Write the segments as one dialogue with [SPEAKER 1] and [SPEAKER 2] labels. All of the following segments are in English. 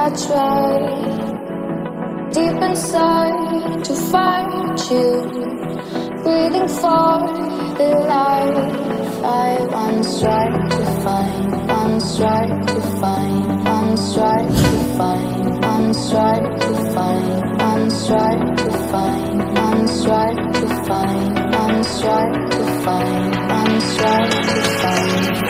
[SPEAKER 1] try deep inside to find you, breathing for the life I once tried to find, once tried to find, once tried to find, once tried to find, once tried to find, once tried to find, once tried to find, once tried to find.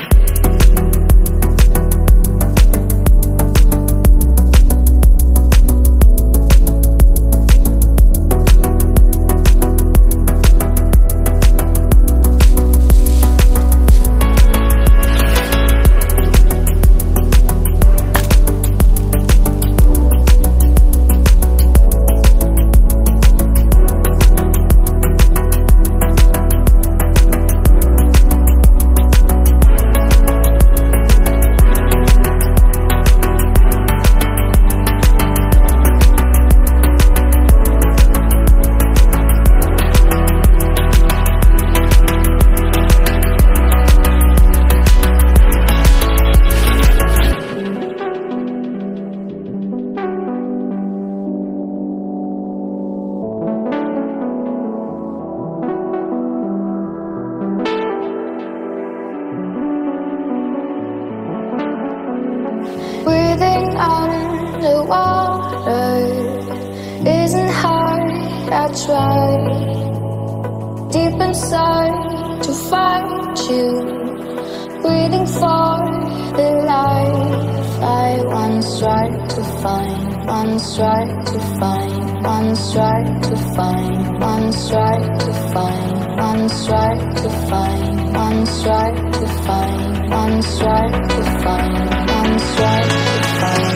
[SPEAKER 1] Breathing underwater isn't hard, I try deep inside to find you, breathing for the life I once tried to find, once tried to find, once tried to find, once tried to find, once tried to find, once tried to find, once tried to find, once tried to find.